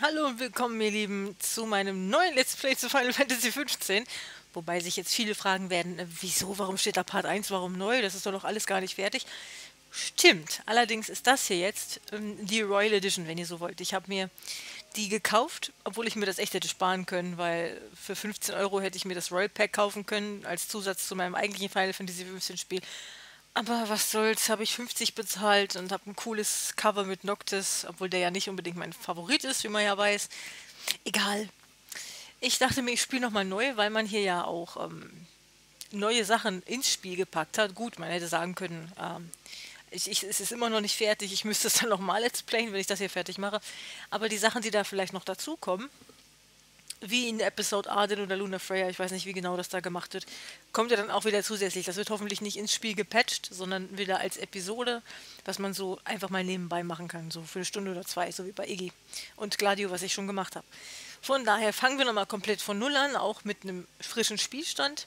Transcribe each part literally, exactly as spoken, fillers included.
Hallo und willkommen, ihr Lieben, zu meinem neuen Let's Play zu Final Fantasy fünfzehn. Wobei sich jetzt viele fragen werden, äh, wieso, warum steht da Part eins, warum neu? Das ist doch noch alles gar nicht fertig. Stimmt, allerdings ist das hier jetzt ähm, die Royal Edition, wenn ihr so wollt. Ich habe mir die gekauft, obwohl ich mir das echt hätte sparen können, weil für fünfzehn Euro hätte ich mir das Royal Pack kaufen können, als Zusatz zu meinem eigentlichen Final Fantasy fünfzehn Spiel. Aber was soll's, habe ich fünfzig bezahlt und habe ein cooles Cover mit Noctis, obwohl der ja nicht unbedingt mein Favorit ist, wie man ja weiß. Egal. Ich dachte mir, ich spiele nochmal neu, weil man hier ja auch ähm, neue Sachen ins Spiel gepackt hat. Gut, man hätte sagen können, ähm, ich, ich, es ist immer noch nicht fertig, ich müsste es dann nochmal let's playen, wenn ich das hier fertig mache. Aber die Sachen, die da vielleicht noch dazukommen, wie in Episode Arden oder Luna Freya, ich weiß nicht, wie genau das da gemacht wird, kommt ja dann auch wieder zusätzlich. Das wird hoffentlich nicht ins Spiel gepatcht, sondern wieder als Episode, was man so einfach mal nebenbei machen kann, so für eine Stunde oder zwei, so wie bei Iggy und Gladio, was ich schon gemacht habe. Von daher fangen wir nochmal komplett von Null an, auch mit einem frischen Spielstand.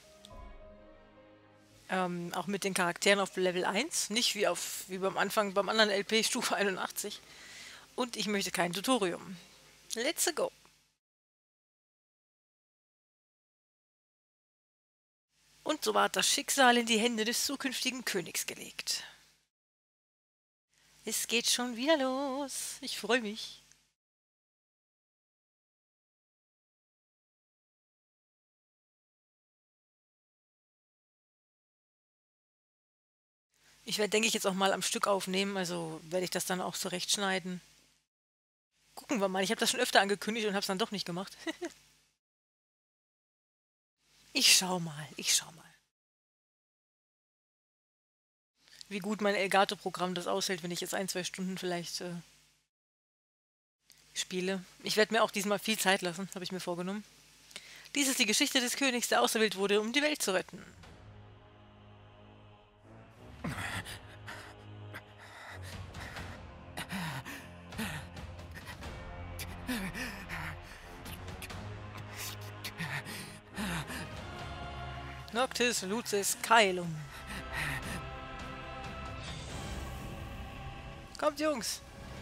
Ähm, auch mit den Charakteren auf Level eins, nicht wie, auf, wie beim Anfang, beim anderen L P Stufe einundachtzig. Und ich möchte kein Tutorium. Let's go! Und so ward das Schicksal in die Hände des zukünftigen Königs gelegt. Es geht schon wieder los. Ich freue mich. Ich werde, denke ich, jetzt auch mal am Stück aufnehmen, also werde ich das dann auch zurechtschneiden. Gucken wir mal. Ich habe das schon öfter angekündigt und habe es dann doch nicht gemacht. Ich schau mal, ich schau mal. Wie gut mein Elgato-Programm das aushält, wenn ich jetzt ein, zwei Stunden vielleicht äh, spiele. Ich werde mir auch diesmal viel Zeit lassen, habe ich mir vorgenommen. Dies ist die Geschichte des Königs, der auserwählt wurde, um die Welt zu retten. Noctis Lucis Caelum. Kommt, Jungs!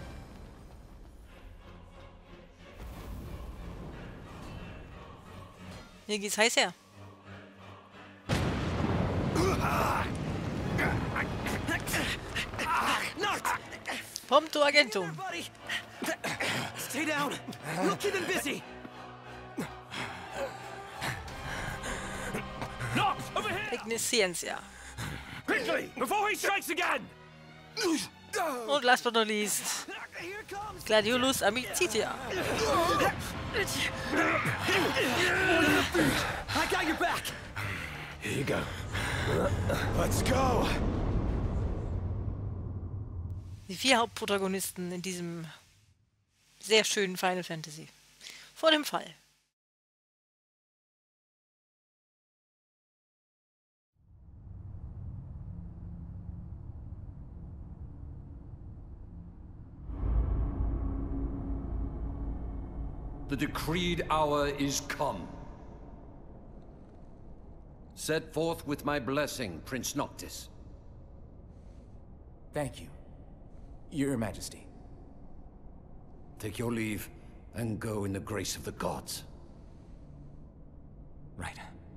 Hier geht's heiß her. Prompto Agentum. Stay down. We'll keep him busy. Nox, over here! Ignisciencia. Quickly, before he strikes again! Und last but not least, Here comes. Gladiolus Amicitia. I got your back. Here you go. Let's go. Die vier Hauptprotagonisten in diesem sehr schönen Final Fantasy. Vor dem Fall. The decreed hour is come. Set forth with my blessing, Prince Noctis. Thank you, Your Majesty. Take your leave and go in the grace of the gods. Right.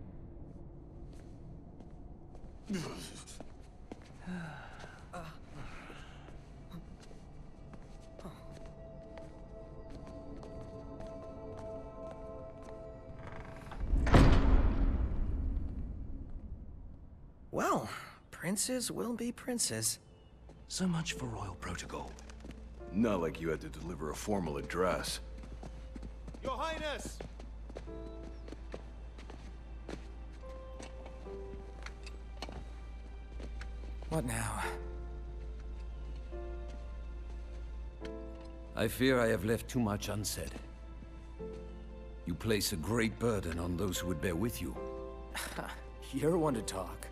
Well, princes will be princes. So much for royal protocol. Not like you had to deliver a formal address. Your Highness! What now? I fear I have left too much unsaid. You place a great burden on those who would bear with you. You're one to talk.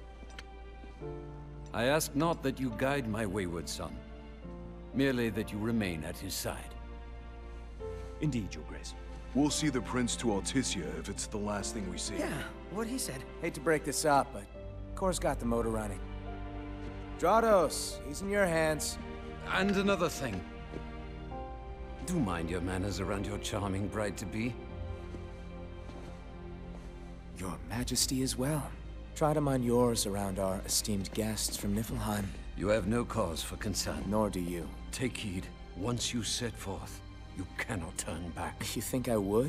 I ask not that you guide my wayward son, merely that you remain at his side. Indeed, Your Grace. We'll see the prince to Alticia if it's the last thing we see. Yeah, what he said. Hate to break this up, but Kor's got the motor running. Drados, he's in your hands. And another thing. Do mind your manners around your charming bride-to-be. Your Majesty as well. Try to mind yours around our esteemed guests from Niflheim. You have no cause for concern. Nor do you. Take heed. Once you set forth, you cannot turn back. You think I would?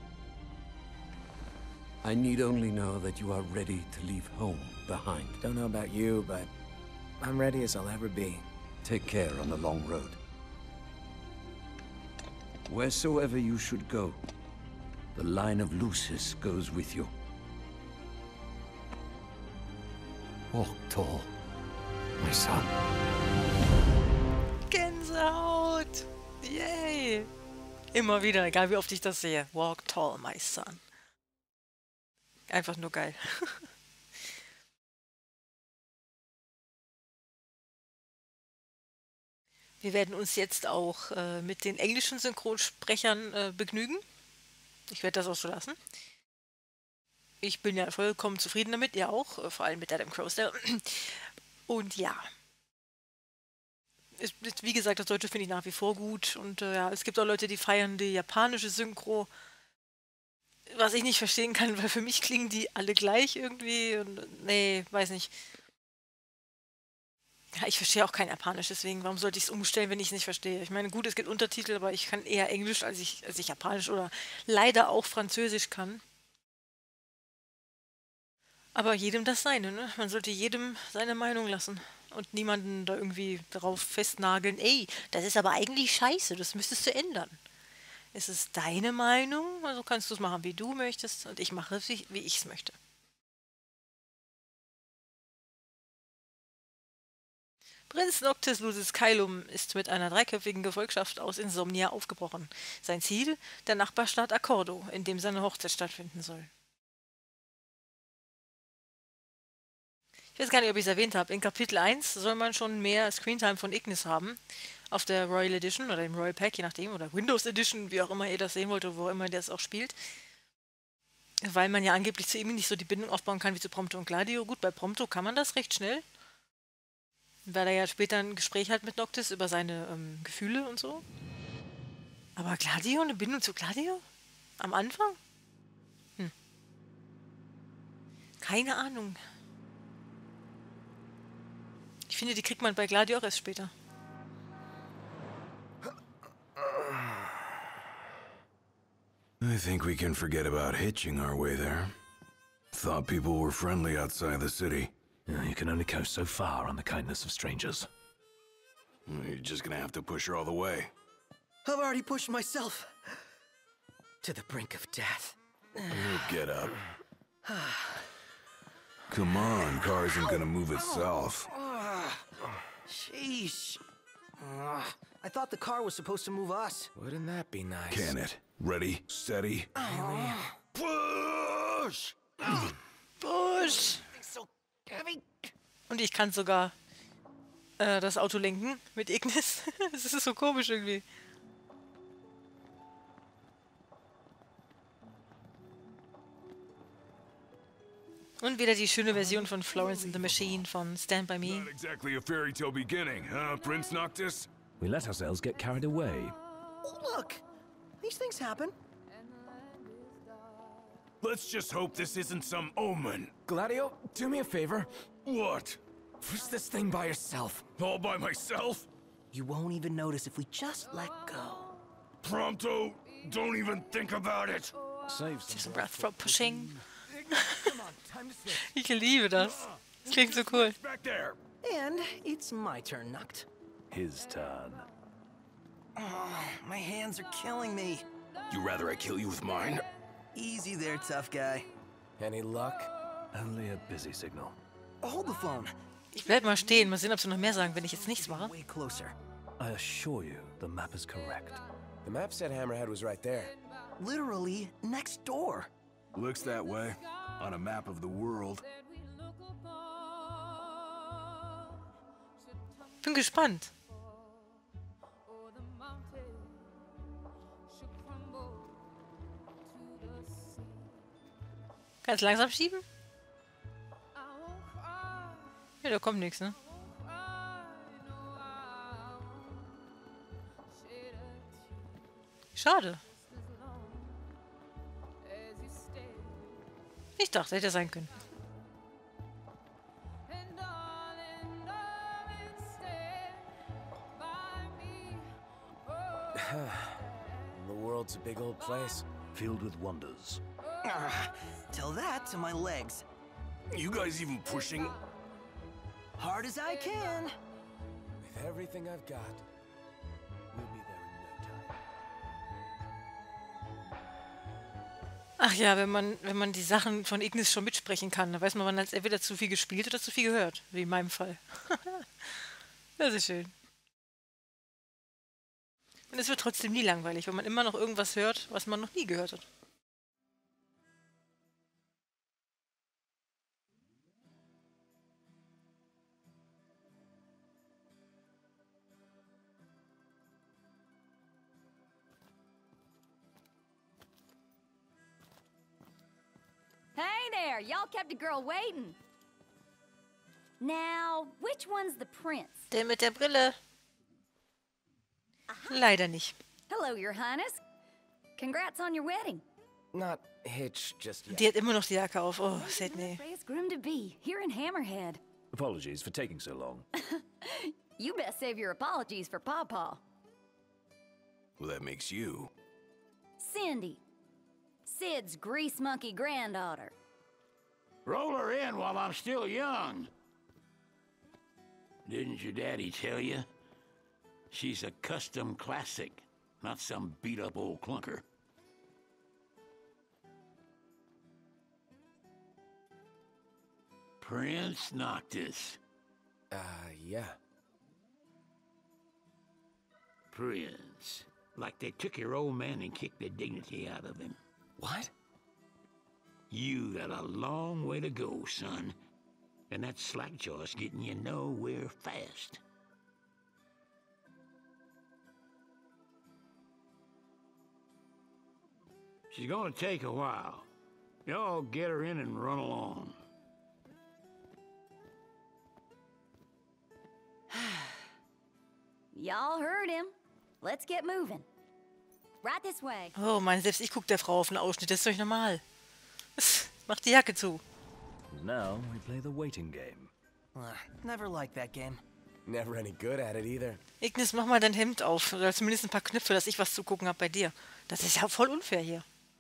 I need only know that you are ready to leave home behind. Don't know about you, but I'm ready as I'll ever be. Take care on the long road. Wheresoever you should go, the line of Lucis goes with you. Walk tall, my son. Gänsehaut! Yay! Immer wieder, egal wie oft ich das sehe. Walk tall, my son. Einfach nur geil. Wir werden uns jetzt auch äh, mit den englischen Synchronsprechern äh, begnügen. Ich werde das auch so lassen. Ich bin ja vollkommen zufrieden damit, ihr auch, äh, vor allem mit Adam Crowsdale. Und ja. Es, wie gesagt, das Deutsche finde ich nach wie vor gut. Und äh, ja, es gibt auch Leute, die feiern die japanische Synchro. Was ich nicht verstehen kann, weil für mich klingen die alle gleich irgendwie. Und, nee, weiß nicht. Ja, ich verstehe auch kein Japanisch, deswegen, warum sollte ich es umstellen, wenn ich es nicht verstehe? Ich meine, gut, es gibt Untertitel, aber ich kann eher Englisch, als ich, als ich Japanisch oder leider auch Französisch kann. Aber jedem das Seine, ne? Man sollte jedem seine Meinung lassen und niemanden da irgendwie darauf festnageln, ey, das ist aber eigentlich scheiße, das müsstest du ändern. Es ist deine Meinung, also kannst du es machen, wie du möchtest und ich mache es, wie ich es möchte. Prinz Noctis Lucis Caelum ist mit einer dreiköpfigen Gefolgschaft aus Insomnia aufgebrochen. Sein Ziel? Der Nachbarstaat Accordo, in dem seine Hochzeit stattfinden soll. Ich weiß gar nicht, ob ich es erwähnt habe. In Kapitel eins soll man schon mehr Screentime von Ignis haben. Auf der Royal Edition oder im Royal Pack, je nachdem. Oder Windows Edition, wie auch immer ihr das sehen wollt oder wo immer ihr das auch spielt. Weil man ja angeblich zu ihm nicht so die Bindung aufbauen kann wie zu Prompto und Gladio. Gut, bei Prompto kann man das recht schnell. Weil er ja später ein Gespräch hat mit Noctis über seine ähm, Gefühle und so. Aber Gladio, eine Bindung zu Gladio? Am Anfang? Hm. Keine Ahnung. Ich finde, die kriegt man bei Gladio auch erst später. I think we can forget about hitching our way there. Thought people were friendly outside the city. Yeah, you can only go so far on the kindness of strangers. You're just gonna have to push her all the way. I've already pushed myself to the brink of death. Get up. Come on, car isn't gonna move itself. Sheesh. Uh, I thought the car was supposed to move us. Wouldn't that be nice? Can it? Ready, steady. Push! Push! Und ich kann sogar äh, das Auto lenken mit Ignis. Das ist so komisch irgendwie. Und wieder die schöne Version von Florence and the Machine von Stand By Me. Not exactly a fairy tale beginning, huh, Prince Noctis? We let ourselves get carried away. Look, these things happen. Let's just hope this isn't some omen. Gladio, do me a favor. What? Push this thing by yourself. All by myself? You won't even notice if we just let go. Prompto, don't even think about it. Save Just some breath for pushing. Come on, time to switch. Ich liebe das. Das klingt so cool. Back there. And it's my turn, Noct. his turn. Oh, my hands are killing me. You rather I kill you with mine? Easy there, tough guy. Any luck? Only a busy signal. Hold the phone. Ich bleib mal stehen. Mal sehen, ob sie noch mehr sagen, wenn ich jetzt nichts mache. Way closer. I assure you, the map is correct. The map said Hammerhead was right there. Literally next door. Looks that way. On a map of the world. Bin gespannt. Ganz langsam schieben? Ja, da kommt nichts, ne? Schade. Ich dachte, hätte sein können. The world's a big old place. Filled with wonders. Ah, tell that to my legs. You guys even pushing? Hard as I can. With everything I've got, we'll be there in no time. Ach ja, wenn man, wenn man die Sachen von Ignis schon mitsprechen kann, dann weiß man, man hat entweder zu viel gespielt oder zu viel gehört. Wie in meinem Fall. Das ist schön. Und es wird trotzdem nie langweilig, wenn man immer noch irgendwas hört, was man noch nie gehört hat. Hey there, y'all kept a girl waiting. Now, which one's the prince? Der mit der Brille. Leider nicht. Hello, Your Highness. Congrats on your wedding. Not hitched just yet. Die hat immer noch die Jacke auf. Oh, Sydney. It's groom to be here in Hammerhead. Apologies for taking so long. You best save your apologies for Pawpaw. Well, that makes you. Cindy, Sid's grease monkey granddaughter. Roll her in while I'm still young. Didn't your daddy tell you? She's a custom classic, not some beat-up old clunker. Prince Noctis. Uh, yeah. Prince. Like they took your old man and kicked the dignity out of him. What? You got a long way to go, son. And that slackjaw's getting you nowhere fast. She's gonna take a while. Y'all get her in and run along. Y'all heard him. Let's get moving. Right this way. Oh Mann, selbst ich gucke der Frau auf den Ausschnitt. Das ist doch nicht normal. Mach die Jacke zu. Now we play the waiting game. Uh, never liked that game. Never any good at it either. Ignis, mach mal dein Hemd auf. Oder zumindest ein paar Knöpfe, dass ich was zu gucken habe bei dir. Das ist ja voll unfair hier.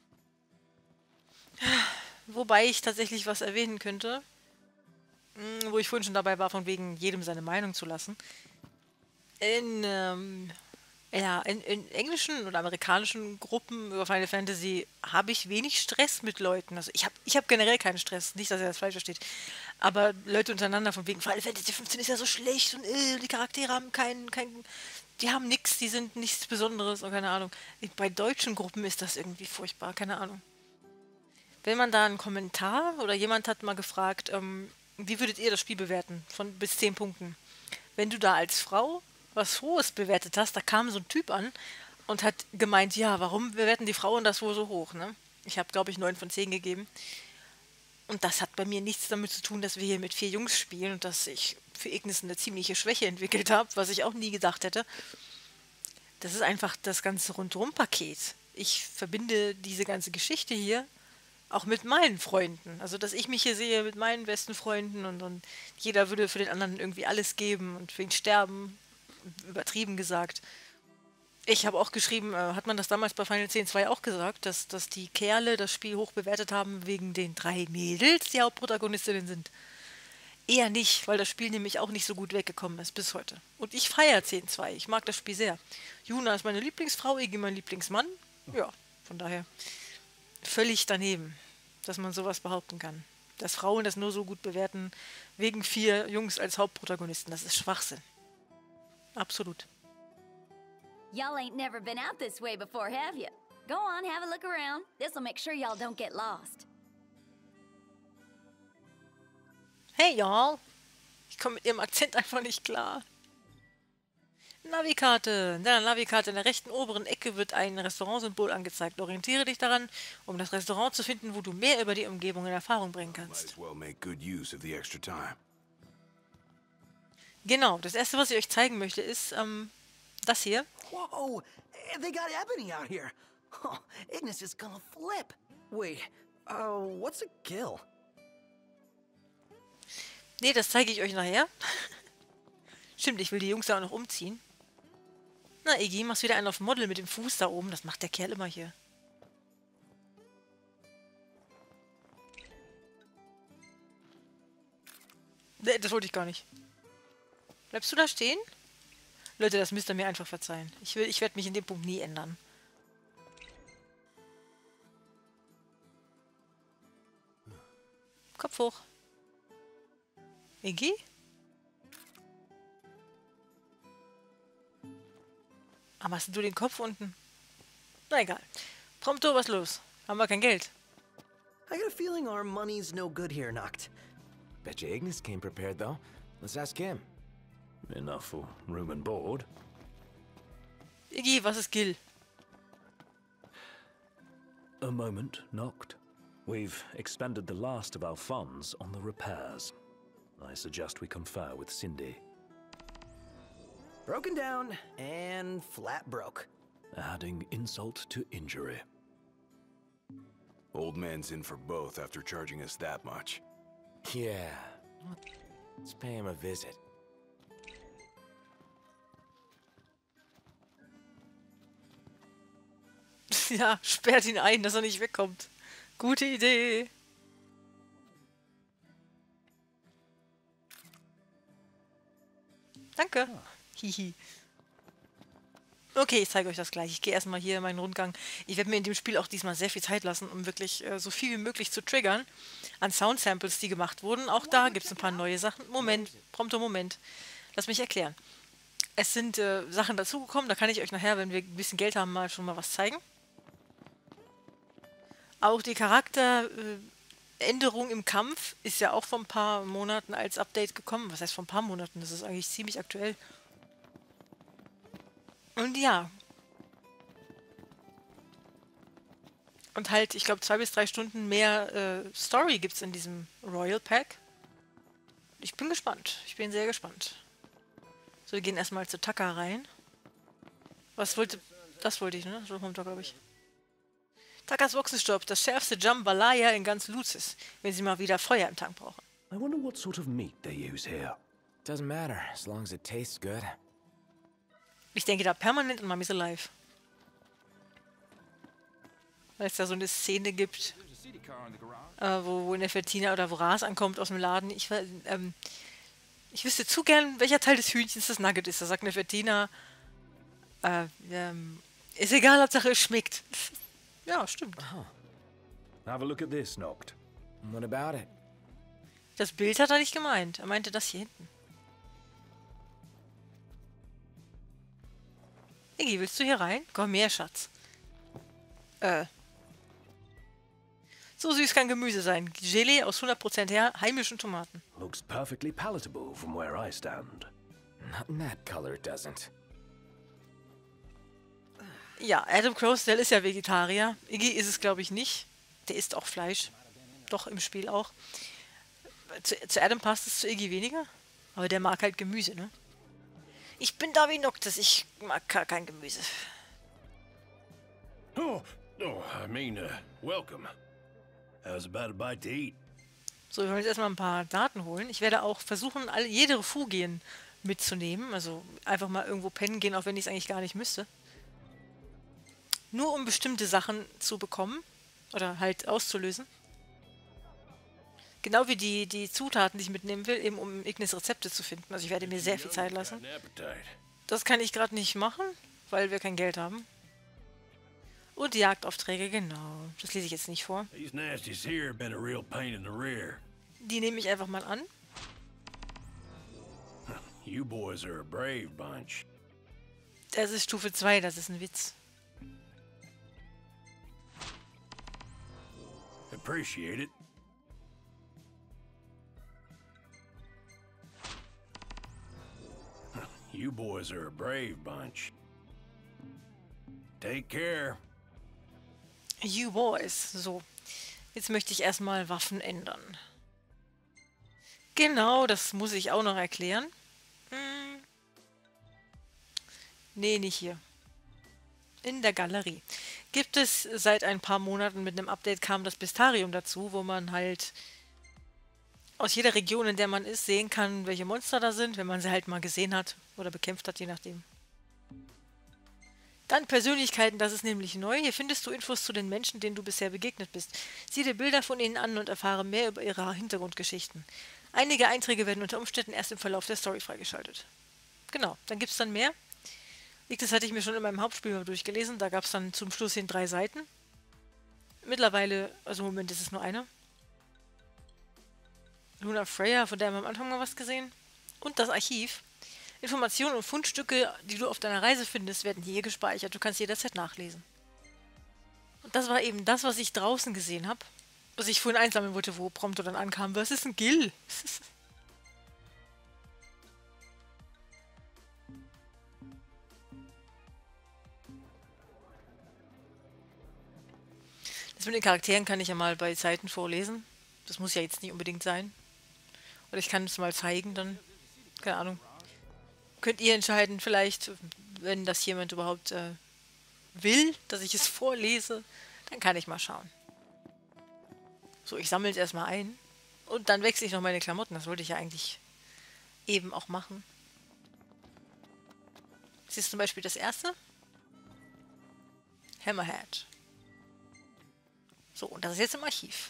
Wobei ich tatsächlich was erwähnen könnte, wo ich vorhin schon dabei war, von wegen jedem seine Meinung zu lassen. In, ähm, ja, in, in englischen oder amerikanischen Gruppen über Final Fantasy habe ich wenig Stress mit Leuten. Also ich habe ich hab generell keinen Stress, nicht, dass er das falsch versteht. Aber Leute untereinander von wegen Final Fantasy fünfzehn ist ja so schlecht und äh, die Charaktere haben keinen, keinen, die haben nichts, die sind nichts Besonderes und keine Ahnung. Bei deutschen Gruppen ist das irgendwie furchtbar, keine Ahnung. Wenn man da einen Kommentar oder jemand hat mal gefragt, ähm, wie würdet ihr das Spiel bewerten, von bis zehn Punkten? Wenn du da als Frau was Hohes bewertet hast, da kam so ein Typ an und hat gemeint, ja, warum bewerten die Frauen das wohl so hoch, ne? Ich habe, glaube ich, neun von zehn gegeben. Und das hat bei mir nichts damit zu tun, dass wir hier mit vier Jungs spielen und dass ich für Ignis eine ziemliche Schwäche entwickelt habe, was ich auch nie gedacht hätte. Das ist einfach das ganze Rundum-Paket. Ich verbinde diese ganze Geschichte hier auch mit meinen Freunden. Also, dass ich mich hier sehe mit meinen besten Freunden und, und jeder würde für den anderen irgendwie alles geben und für ihn sterben. Übertrieben gesagt. Ich habe auch geschrieben, äh, hat man das damals bei Final zehn zwei auch gesagt, dass, dass die Kerle das Spiel hoch bewertet haben wegen den drei Mädels, die Hauptprotagonistinnen sind. Eher nicht, weil das Spiel nämlich auch nicht so gut weggekommen ist bis heute. Und ich feiere zehn zwei. Ich mag das Spiel sehr. Juna ist meine Lieblingsfrau, Iggy mein Lieblingsmann. Ja, von daher völlig daneben, dass man sowas behaupten kann. Dass Frauen das nur so gut bewerten wegen vier Jungs als Hauptprotagonisten. Das ist Schwachsinn. Absolut. Y'all ain't never been out this way before, have you? Go on, have a look around. This'll make sure y'all don't get lost. Hey, y'all. Ich komme mit ihrem Akzent einfach nicht klar. Navikarte. In deiner Navikarte in der rechten oberen Ecke wird ein Restaurantsymbol angezeigt. Orientiere dich daran, um das Restaurant zu finden, wo du mehr über die Umgebung in Erfahrung bringen kannst. Genau, das erste, was ich euch zeigen möchte, ist, ähm, Das hier. Whoa! They got ebony out here. Oh, Ignis is gonna flip. Wait, uh, what's a gill? Nee, das zeige ich euch nachher. Stimmt, ich will die Jungs da auch noch umziehen. Na, Iggy, machst wieder einen auf Model mit dem Fuß da oben. Das macht der Kerl immer hier. Nee, das wollte ich gar nicht. Bleibst du da stehen? Leute, das müsst ihr mir einfach verzeihen. Ich will, ich werde mich in dem Punkt nie ändern. Kopf hoch. Iggy? Aber hast du den Kopf unten? Na egal. Prompto, was los? Haben wir kein Geld? I got a feeling our money's no good here, Noct. Bet you Ignis came prepared, though. Let's ask him. Enough for room and board. Iggy, was ist Gil? A moment, Noct. We've expended the last of our funds on the repairs. I suggest we confer with Cindy. Broken down and flat broke. Adding insult to injury. Old man's in for both after charging us that much. Yeah. Let's pay him a visit. Ja, sperrt ihn ein, dass er nicht wegkommt. Gute Idee. Danke. Hihi. Okay, ich zeige euch das gleich. Ich gehe erstmal hier meinen Rundgang. Ich werde mir in dem Spiel auch diesmal sehr viel Zeit lassen, um wirklich äh, so viel wie möglich zu triggern an Sound-Samples, die gemacht wurden. Auch da gibt es ein paar neue Sachen. Moment, prompter Moment. Lass mich erklären. Es sind äh, Sachen dazugekommen, da kann ich euch nachher, wenn wir ein bisschen Geld haben, mal schon mal was zeigen. Auch die Charakteränderung äh, im Kampf ist ja auch vor ein paar Monaten als Update gekommen. Was heißt vor ein paar Monaten? Das ist eigentlich ziemlich aktuell. Und ja. Und halt, ich glaube, zwei bis drei Stunden mehr äh, Story gibt es in diesem Royal Pack. Ich bin gespannt. Ich bin sehr gespannt. So, wir gehen erstmal zu Taka rein. Was wollte... Das wollte ich, ne? So kommt da, glaube ich. Takas Boxenstopp, das schärfste Jambalaya in ganz Lucis, wenn sie mal wieder Feuer im Tank brauchen. I wonder what sort of meat they use here. Doesn't matter, as long as it tastes good. Ich denke da permanent an Mummy's Alive. Weil es da so eine Szene gibt, äh, wo, wo Nefertina oder Vraz ankommt aus dem Laden. Ich, ähm, ich wüsste zu gern, welcher Teil des Hühnchens das Nugget ist. Da sagt Nefertina, äh, ähm, ist egal, Hauptsache es schmeckt. Ja, stimmt. Aha. Have a look at this, Noct. What about it? Das Bild hat er nicht gemeint. Er meinte das hier hinten. Iggy, willst du hier rein? Komm her, Schatz. Äh. So süß kann Gemüse sein. Gelee aus hundert Prozent her, heimischen Tomaten. Looks perfectly palatable from where I stand. Not in that color, it doesn't. Ja, Adam Crowsdale ist ja Vegetarier. Iggy ist es, glaube ich, nicht. Der isst auch Fleisch. Doch, im Spiel auch. Zu, zu Adam passt es, zu Iggy weniger. Aber der mag halt Gemüse, ne? Ich bin da wie Noctis. Ich mag gar kein Gemüse. Oh, oh, I mean, uh, welcome. How's about a bite to eat? So, wir wollen jetzt erstmal ein paar Daten holen. Ich werde auch versuchen, alle, jede Refugien mitzunehmen. Also einfach mal irgendwo pennen gehen, auch wenn ich es eigentlich gar nicht müsste. Nur um bestimmte Sachen zu bekommen. Oder halt auszulösen. Genau wie die, die Zutaten, die ich mitnehmen will, eben um Ignis Rezepte zu finden. Also ich werde mir sehr viel Zeit lassen. Das kann ich gerade nicht machen, weil wir kein Geld haben. Und die Jagdaufträge, genau. Das lese ich jetzt nicht vor. These nasties here have been a real pain in the rear. Die nehme ich einfach mal an. You boys are a brave bunch. Das ist Stufe zwei, das ist ein Witz. Appreciate it. You boys are a brave bunch. Take care. You boys. So. Jetzt möchte ich erstmal Waffen ändern. Genau, das muss ich auch noch erklären. Hm. Nee, nicht hier. In der Galerie. Gibt es seit ein paar Monaten mit einem Update kam das Bestiarium dazu, wo man halt aus jeder Region, in der man ist, sehen kann, welche Monster da sind, wenn man sie halt mal gesehen hat oder bekämpft hat, je nachdem. Dann Persönlichkeiten, das ist nämlich neu. Hier findest du Infos zu den Menschen, denen du bisher begegnet bist. Sieh dir Bilder von ihnen an und erfahre mehr über ihre Hintergrundgeschichten. Einige Einträge werden unter Umständen erst im Verlauf der Story freigeschaltet. Genau, dann gibt es dann mehr. Das hatte ich mir schon in meinem Hauptspiel mal durchgelesen. Da gab es dann zum Schluss hin drei Seiten. Mittlerweile, also im Moment ist es nur eine. Luna Freya, von der haben wir am Anfang mal was gesehen. Und das Archiv. Informationen und Fundstücke, die du auf deiner Reise findest, werden hier gespeichert. Du kannst jederzeit nachlesen. Und das war eben das, was ich draußen gesehen habe. Was ich vorhin einsammeln wollte, wo Prompto dann ankam. Was ist ein Gil? Das mit den Charakteren kann ich ja mal bei Seiten vorlesen. Das muss ja jetzt nicht unbedingt sein. Oder ich kann es mal zeigen, dann... Keine Ahnung. Könnt ihr entscheiden, vielleicht, wenn das jemand überhaupt äh, will, dass ich es vorlese, dann kann ich mal schauen. So, ich sammle es erstmal ein. Und dann wechsle ich noch meine Klamotten. Das wollte ich ja eigentlich eben auch machen. Das ist zum Beispiel das erste. Hammerhead. So, und das ist jetzt im Archiv.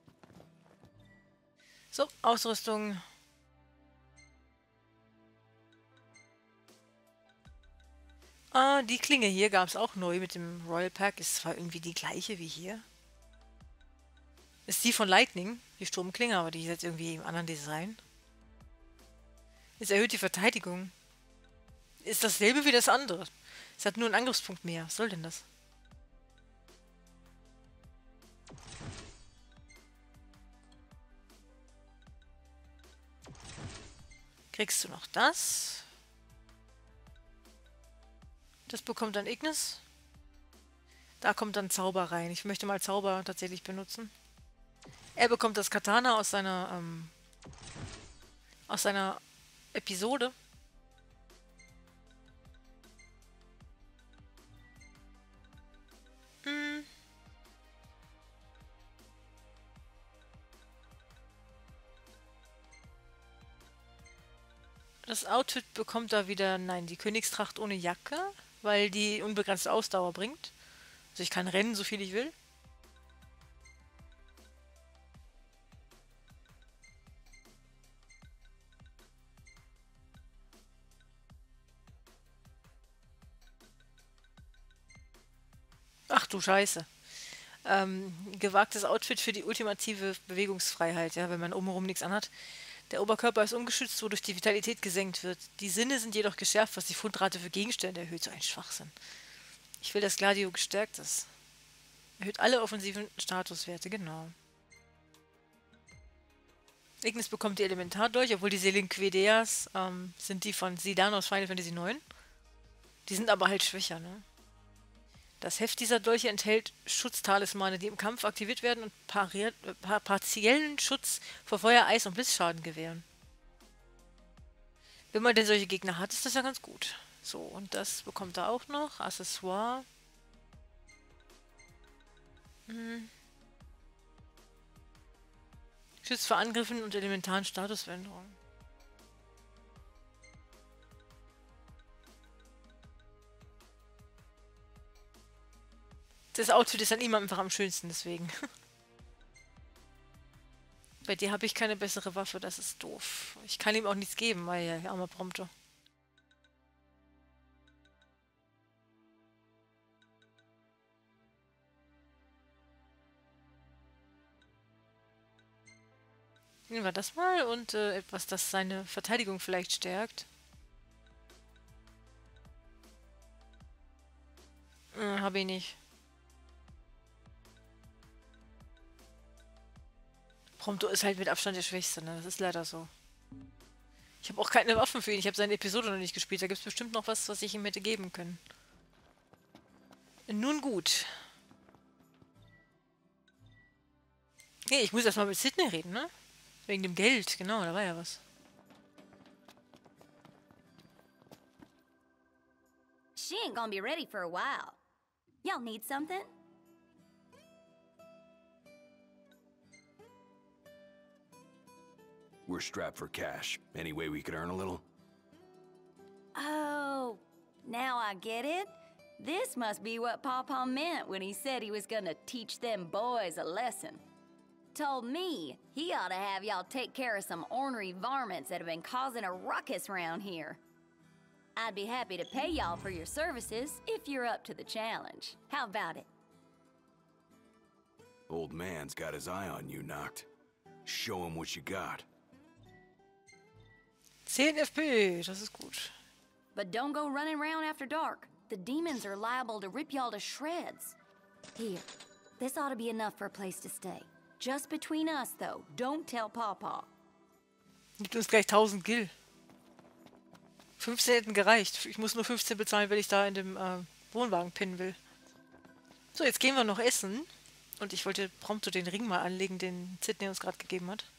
So, Ausrüstung. Ah, die Klinge hier gab es auch neu mit dem Royal Pack. Ist zwar irgendwie die gleiche wie hier. Ist die von Lightning, die Sturmklinge, aber die ist jetzt irgendwie im anderen Design. Es erhöht die Verteidigung. Ist dasselbe wie das andere. Es hat nur einen Angriffspunkt mehr. Was soll denn das? Kriegst du noch das? Das bekommt dann Ignis. Da kommt dann Zauber rein. Ich möchte mal Zauber tatsächlich benutzen. Er bekommt das Katana aus seiner ähm, aus seiner Episode. Hm. Das Outfit bekommt da wieder, nein, die Königstracht ohne Jacke, weil die unbegrenzte Ausdauer bringt. Also ich kann rennen, so viel ich will. Ach du Scheiße. Ähm, gewagtes Outfit für die ultimative Bewegungsfreiheit, ja, wenn man obenrum nichts anhat. Der Oberkörper ist ungeschützt, wodurch die Vitalität gesenkt wird. Die Sinne sind jedoch geschärft, was die Fundrate für Gegenstände erhöht. So ein Schwachsinn. Ich will, dass Gladio gestärkt ist. Erhöht alle offensiven Statuswerte, genau. Ignis bekommt die Elementardolch, obwohl die Selinquideas ähm, sind die von Zidane aus Final Fantasy neun. Die sind aber halt schwächer, ne? Das Heft dieser Dolche enthält Schutztalismane, die im Kampf aktiviert werden und pariert, äh, partiellen Schutz vor Feuer, Eis und Blitzschaden gewähren. Wenn man denn solche Gegner hat, ist das ja ganz gut. So, und das bekommt er auch noch. Accessoire. Hm. Schützt vor Angriffen und elementaren Statusveränderungen. Das Outfit ist an ihm einfach am schönsten, deswegen. Bei dir habe ich keine bessere Waffe, das ist doof. Ich kann ihm auch nichts geben, weil ja, armer Prompto. Nehmen wir das mal und äh, etwas, das seine Verteidigung vielleicht stärkt. Äh, habe ich nicht. Prompto ist halt mit Abstand der Schwächste, ne? Das ist leider so. Ich habe auch keine Waffen für ihn. Ich habe seine Episode noch nicht gespielt. Da gibt es bestimmt noch was, was ich ihm hätte geben können. Nun gut. Hey, ich muss erstmal mit Sydney reden, ne? Wegen dem Geld. Genau, da war ja was. She ain't gonna be ready for a while. Y'all need something? We're strapped for cash. Any way we could earn a little? Oh, now I get it. This must be what Pawpaw meant when he said he was gonna teach them boys a lesson. Told me he ought to have y'all take care of some ornery varmints that have been causing a ruckus around here. I'd be happy to pay y'all for your services if you're up to the challenge. How about it? Old man's got his eye on you, Noct. Show him what you got. zehn F P, das ist gut. But don't go running around after dark. The demons are liable to rip y'all to shreds. Here, this ought to be enough for a place to stay. Just between us, though. Don't tell Pawpaw. Gibt uns gleich tausend Gil. fünfzehn hätten gereicht. Ich muss nur fünfzehn bezahlen, wenn ich da in dem äh, Wohnwagen pinnen will. So, jetzt gehen wir noch essen. Und ich wollte prompt den Ring mal anlegen, den Sydney uns gerade gegeben hat.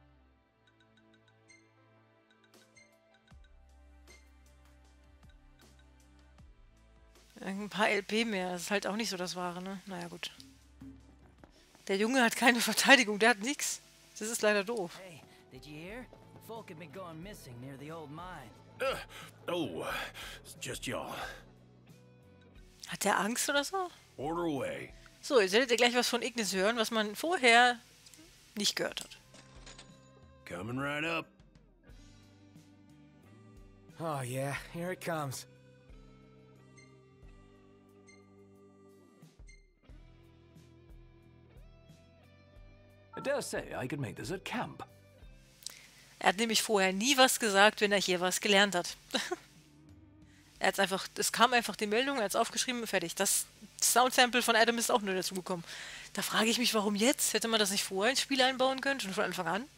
Ein paar L P mehr, das ist halt auch nicht so das Wahre, ne? Naja, gut. Der Junge hat keine Verteidigung, der hat nichts. Das ist leider doof. Hey, did you hear? Folk have been going missing near the old mine. Uh, oh, uh, it's just y'all. Hat der Angst oder so? Order away. So, jetzt werdet ihr gleich was von Ignis hören, was man vorher nicht gehört hat. Coming right up. Oh yeah, here it comes. I dare say I could make this at camp. Er hat nämlich vorher nie was gesagt, wenn er hier was gelernt hat. Er hat einfach, es kam einfach die Meldung, er hat es aufgeschrieben, fertig. Das Soundsample von Adam ist auch nur dazugekommen. Da frage ich mich, warum jetzt? Hätte man das nicht vorher ins Spiel einbauen können, schon von Anfang an?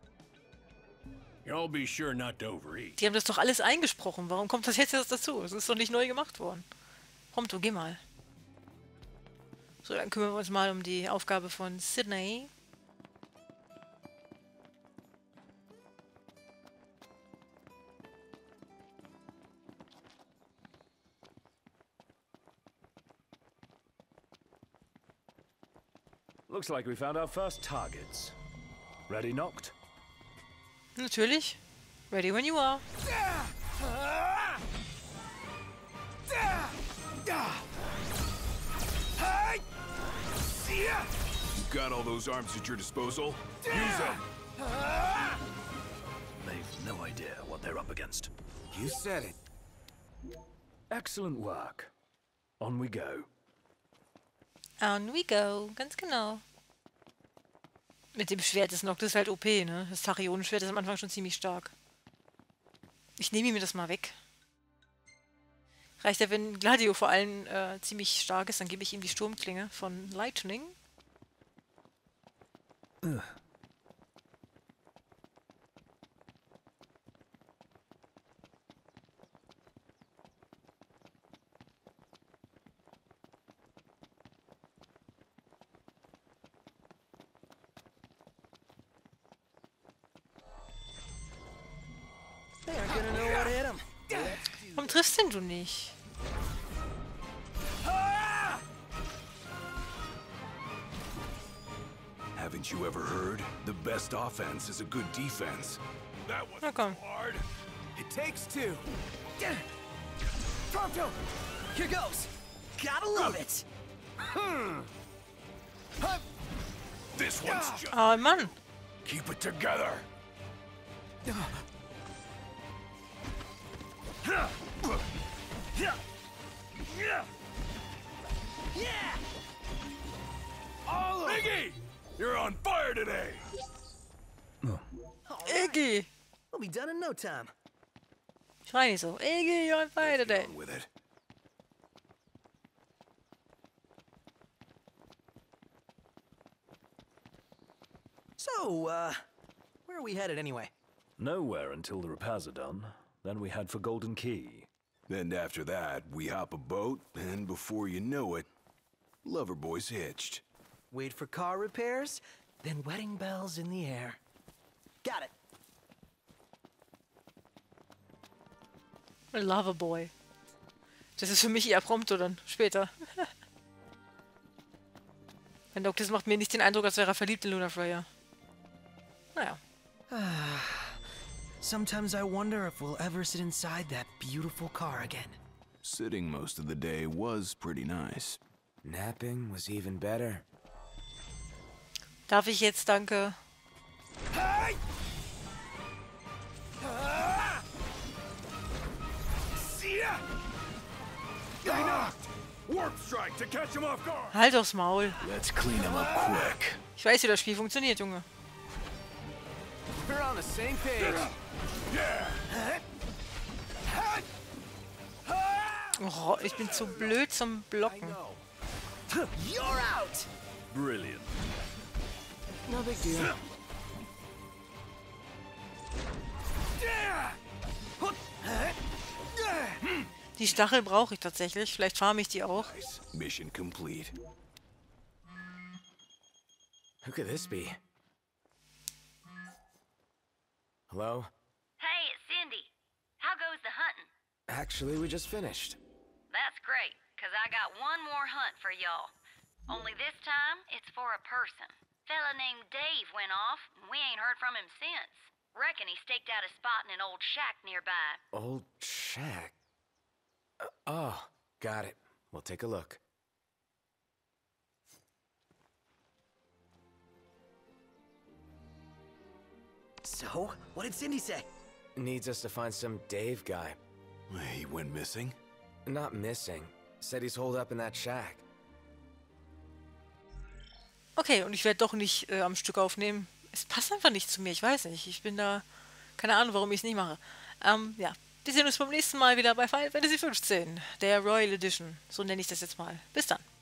Y'all be sure not to overeat. Die haben das doch alles eingesprochen. Warum kommt das jetzt erst dazu? Es ist doch nicht neu gemacht worden. Prompto, geh mal. So, dann kümmern wir uns mal um die Aufgabe von Sydney. Looks like we found our first targets. Ready, Noct? Natürlich. Ready when you are. You got all those arms at your disposal? Use them! They've no idea what they're up against. You said it. Excellent work. On we go. On we go. Ganz genau. Mit dem Schwert des Noctis ist halt O P, ne? Das Tachionenschwert ist am Anfang schon ziemlich stark. Ich nehme mir das mal weg. Reicht ja, wenn Gladio vor allem äh, ziemlich stark ist, dann gebe ich ihm die Sturmklinge von Lightning. Ugh. Warum triffst denn du nicht? Haven't you ever heard? The best offense is a good defense. That was Na komm. hard. It takes two. Prompto! Here goes! Gotta love it! Hmm. This one's just... Oh Mann! Keep it together! Iggy! You're on fire today! Iggy! We'll be done in no time. Schrei nicht so. Iggy, you're on fire today. On with it. So, uh, where are we headed anyway? Nowhere until the repairs are done. Then we head for Golden Key. And after that, we hop a boat, and before you know it, Loverboy's hitched. Wait for car repairs, then wedding bells in the air. Got it. Loverboy. Das ist für mich eher Prompto dann, später. Mein Doc, das macht mir nicht den Eindruck, als wäre er verliebt in Luna Freya. Naja. Sometimes I wonder if we'll ever sit inside that beautiful car again. Sitting most of the day was pretty nice. Napping was even better. Darf ich jetzt, danke? Hey! Warp strike to catch him off guard. Halt doch's Maul. Let's clean him up quick. Ich weiß, wie das Spiel funktioniert, Junge. We're on the same page. Oh, ich bin zu blöd zum Blocken. You're out! Brilliant. No big deal. Die Stachel brauche ich tatsächlich. Vielleicht farme ich die auch. Mission complete. Who could this be? Hello? Hey, it's Cindy. How goes the hunting? Actually, we just finished. That's great, because I got one more hunt for y'all. Only this time, it's for a person. Fella named Dave went off, and we ain't heard from him since. Reckon he staked out a spot in an old shack nearby. Old shack? Uh, oh, got it. We'll take a look. So, what did Cindy say? Needs us to find some Dave guy. He went missing? Not missing. Said he's holed up in that shack. Okay, und ich werde doch nicht äh, am Stück aufnehmen. Es passt einfach nicht zu mir, ich weiß nicht. Ich bin da... Keine Ahnung, warum ich es nicht mache. Ähm, ja. Wir sehen uns beim nächsten Mal wieder bei Final Fantasy fünfzehn, der Royal Edition. So nenne ich das jetzt mal. Bis dann.